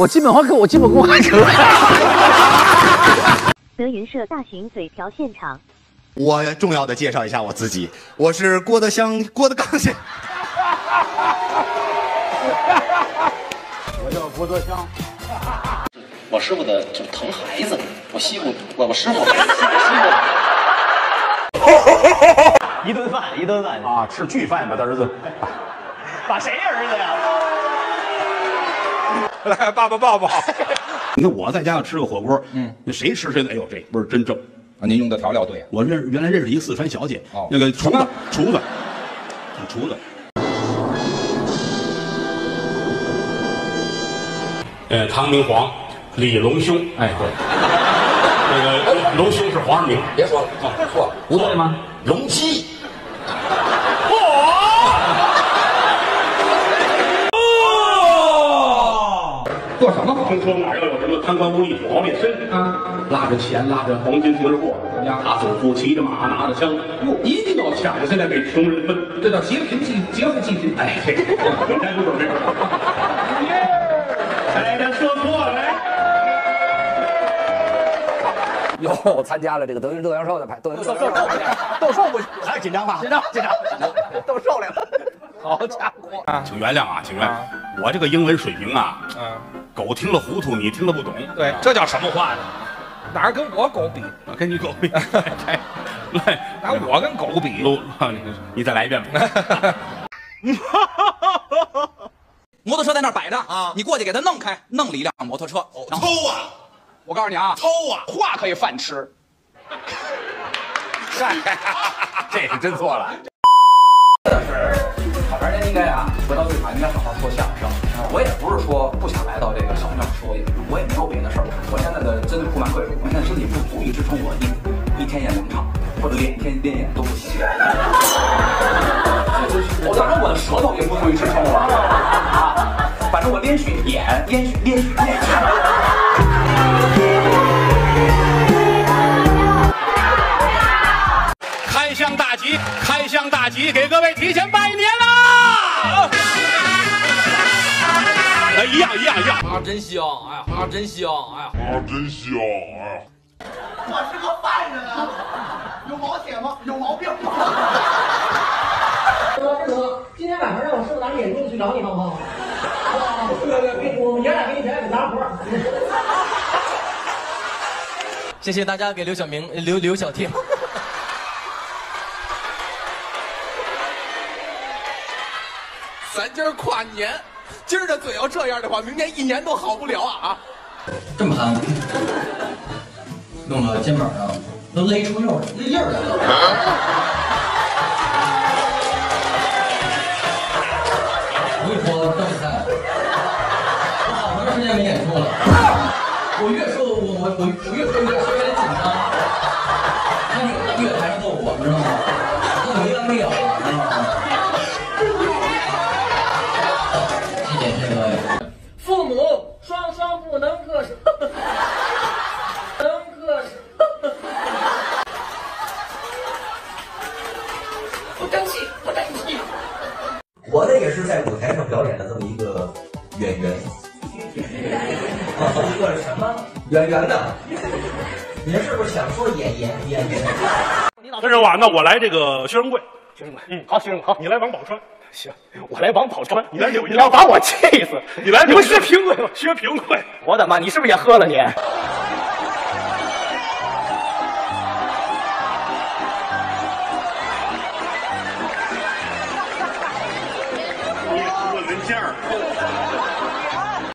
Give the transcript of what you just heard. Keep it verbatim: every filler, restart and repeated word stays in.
我基本话跟我基本功还可以。 德云社大型嘴瓢现场。 我重要的介绍一下我自己，我是郭德纲，郭德纲先。 我叫郭德纲。 我师傅的就是疼孩子，我媳妇，我我师傅， 一顿饭，一顿饭啊，吃巨饭吧，他儿子。把谁儿子呀？ 来，爸爸抱抱。你看我在家要吃个火锅，嗯，那谁吃谁的，哎呦，这味儿真正。 啊，您用的调料对。 我认原来认识一个四川小姐， 哦， 那个厨子，厨子，厨子。 呃，唐明皇，李隆兄，哎，对，那个隆兄是皇上名。 别说了，错， 不对吗？ 隆基。做什么？ 听说哪儿要有什么贪官污吏、土豪劣绅啊，拉着钱、拉着黄金而过，怎么样？他祖父骑着马，拿着枪，哟，一定要抢下来给穷人分，这叫劫贫济劫富济贫。哎，这个原来不准这个。哎，他说错了。 哟，参加了这个德云德阳寿的排斗斗斗斗兽不还紧张吗？紧张紧张，斗兽来了。好家伙！ 请原谅啊，请原谅，我这个英文水平啊，嗯，狗听了糊涂，你听了不懂。 对，这叫什么话呢？哪儿跟我狗比？ 我跟你狗比。来， 拿我跟狗比？ 录，你再来一遍吧。 摩托车在那儿摆着啊，你过去给他弄开，弄了一辆摩托车。 偷啊！ 我告诉你啊， 偷啊！ 话可以饭吃。 这是真错了。好玩人应该啊，回到剧场应该好好说相声。我也不是说不想来到这个小院说一个，我也没有别的事儿。我现在的真的不瞒各位说，我现在身体不足以支撑我一一天演两场，或者连一天连演都不行。我当然我的舌头也不足以支撑我啊，反正我连续演，连续连续连续。 开箱大吉，开箱大吉，给各位提前拜年啦！哎，一样一样一样啊，真香！哎呀，啊，真香！哎呀， 啊，真香！哎呀， 我是个犯人啊，有毛血吗？有毛病吗？ 师哥，今天晚上让我师傅拿着眼镜去找你，好不好？啊，对对对，我们爷俩给你表演杂活。 谢谢大家给刘晓明、刘刘晓婷。咱今儿跨年，今儿的嘴要这样的话，明年一年都好不了啊！ 这么憨，弄到肩膀上都勒出肉那印儿来了。我跟你说，邓菜，我好长时间没演出了，我越说我我我我越说越说越紧张，那你越台上逗我，知道吗？逗没完没了，知道吗？ 父母双双不能克制，能克制。不争气，不争气。 我呢也是在舞台上表演的这么一个演员，一个什么演员呢？您是不是想说演员演员？ 跟着我，那我来这个薛仁贵。 薛仁贵，嗯，好，薛仁贵，好， 你来王宝钏。 行，我来王宝钏， 你来柳你要把我气死！ 你来， 你不薛平贵吗？ 薛平贵， 我的妈！你是不是也喝了你？ 你出了人家儿。